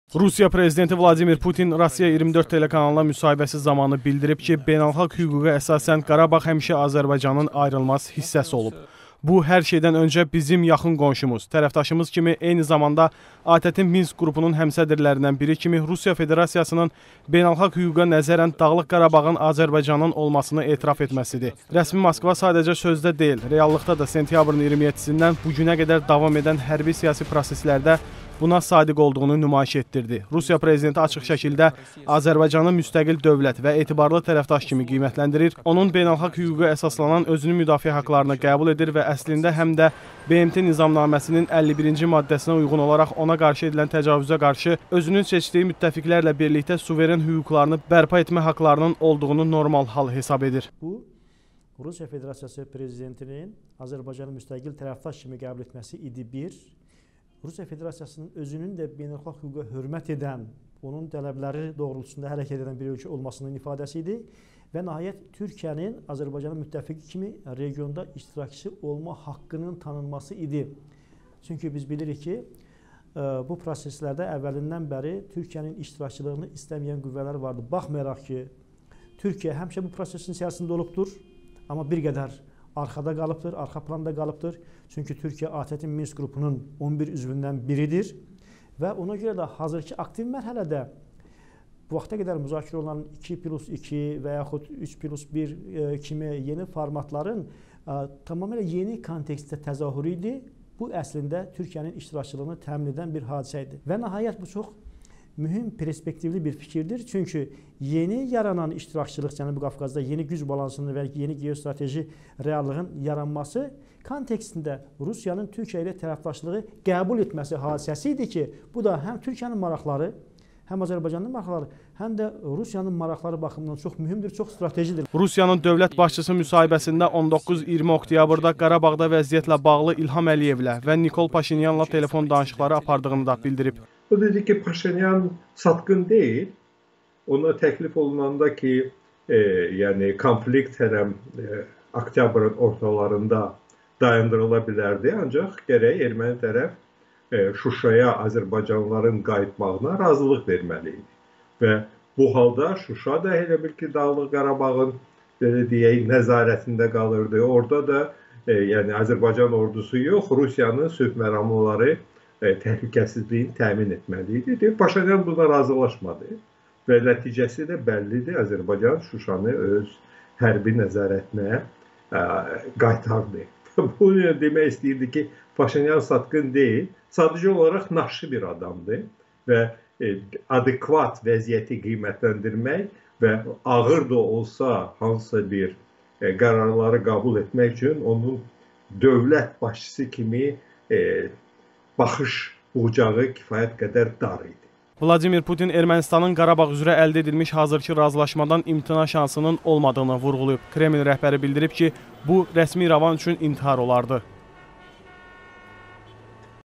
Rusiya prezidenti Vladimir Putin Rusiya 24 telekanalına müsahibəsi zamanı bildirib ki, beynəlxalq hüquqa əsasən Qarabağ həmişə Azərbaycanın ayrılmaz hissəsi olub. Bu, hər şeydən öncə bizim yaxın qonşumuz, tərəfdaşımız kimi eyni zamanda ATƏT-in Minsk qrupunun həmsədrlərindən biri kimi Rusiya Federasiyasının beynəlxalq hüquqa nəzərən Dağlıq Qarabağın Azərbaycanın olmasını etiraf etməsidir. Rəsmi Moskva sadəcə sözdə deyil, reallıqda da sentyabrın 27-sindən bu günə qədər davam edən hərbi siyasi proseslərdə buna sadiq olduğunu nümayiş etdirdi. Rusiya prezidenti açıq şəkildə Azərbaycanı müstəqil dövlət və etibarlı tərəfdaş kimi qiymətləndirir, onun beynəlxalq hüquqa əsaslanan özünü müdafiə haqlarını qəbul edir və əslində həm də BMT nizamnaməsinin 51-ci maddəsinə uyğun olaraq ona qarşı edilən təcavüzə qarşı özünün seçdiyi müttəfiqlərlə birlikdə suveren hüquqlarını bərpa etmə haqlarının olduğunu normal hal hesab edir. Bu, Rusiya Federasiyası prezidentinin Azərbaycanı müstəqil tərəfdaş kimi qəbul etməsi idi bir. Rusiya Federasiyasının özünün də beynəlxalq hüquqa hörmət edən, onun tələbləri doğrultusunda hərəkət edən bir ölkə olmasının ifadəsi idi və nəhayət Türkiyənin Azərbaycanın müttəfiqi kimi regionda iştirakçı olma haqqının tanınması idi. Çünki biz bilirik ki, bu proseslərdə əvvəlindən bəri Türkiyənin iştirakçılığını istəməyən qüvvələr vardı. Baxmayaraq ki, Türkiyə həmişə bu prosesin içərisində olubdur, amma bir qədər arxada qalıbdır, arxa planda qalıbdır. Çünki Türkiyə ATƏT-in Minsk qrupunun 11 üzvündən biridir və ona görə də hazırki aktiv mərhələdə bu vaxta qədər müzakirə olunan 2+2 və yaxud 3+1 kimi yeni formatların tamamilə yeni kontekstdə təzahürü idi. Bu əslində Türkiyənin iştirakçılığını təmin edən bir hadisə idi. Və nəhayət bu çox mühüm perspektivli bir fikirdir. Çünki yeni yaranan iştirakçılıq Cənubi Qafqazda yeni güc balansının və yeni geostrateji reallığın yaranması kontekstində Rusiyanın Türkiyə ilə tərəfdaşlığı qəbul etməsi hadisəsi idi ki, bu da həm Türkiyənin maraqları, həm Azərbaycanın maraqları, həm də Rusiyanın maraqları baxımından çox mühümdür, çox stratejidir. Rusiyanın dövlət başçısı müsahibəsində 19-20 oktyabırda Qarabağda vəziyyətlə bağlı İlham Əliyevlə və Nikol Paşinyanla telefon danışıqları apardığını da bildirib. O dedi ki, Paşinyan satqın deyil. Ona təklif olunanda ki, yəni konflikt hələm oktyabrın ortalarında dayandırıla bilərdi. Ancaq gərək erməni tərəf Şuşaya Azərbaycanlıların qayıtmağına razılıq verməli idi. Və bu halda Şuşa da elə bil ki, Dağlıq Qarabağın nəzarətində qalırdı. Orada da yəni Azərbaycan ordusu yox, Rusiyanın sülh məramlıları təhlükəsizliyin təmin etməli idi. Paşinyan buna razılaşmadı və nəticəsi də bəllidir. Azərbaycan Şuşanı öz hərbi nəzarətinə qaytardı. Bu demək istəyirdi ki, Paşinyan satqın deyil, sadəcə olaraq naşlı bir adamdır və adekvat vəziyyəti qiymətləndirmək və ağır da olsa hansısa bir qərarları qəbul etmək üçün onun dövlət başçısı kimi baxış bucağı kifayət qədər dar idi. Vladimir Putin Ermənistanın Qarabağ üzrə əldə edilmiş hazırki razılaşmadan imtina şansının olmadığını vurğulayıb. Kreml rəhbəri bildirib ki, bu rəsmi İrəvan üçün intihar olardı.